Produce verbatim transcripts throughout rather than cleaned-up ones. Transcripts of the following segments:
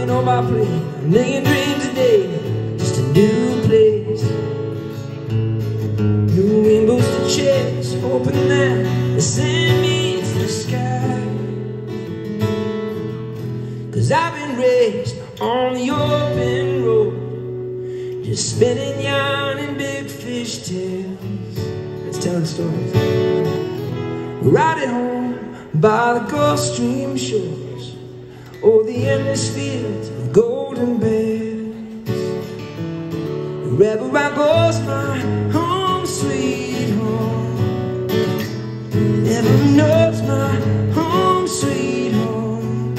went on my plane, a million dreams a day, just a new place. New rainbows to chase, hoping that they send me to the sky. Cause I've been raised on the open road, just spinning yarn in big fish tails. Let's tell the stories. Right at home by the Gulf Stream shores, oh, the endless fields of golden bells. Wherever I go's my home sweet home. Never knows my home sweet home.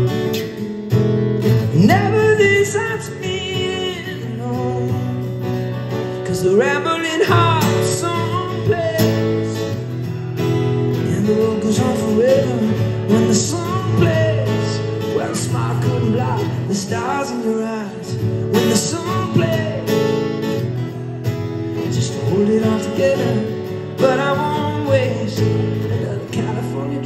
Never decides me alone, cause the rambling heart someplace, and the road goes on forever when the sun plays. Well, a smile couldn't block the stars in your eyes when the sun plays. Just hold it all together, but I won't waste another California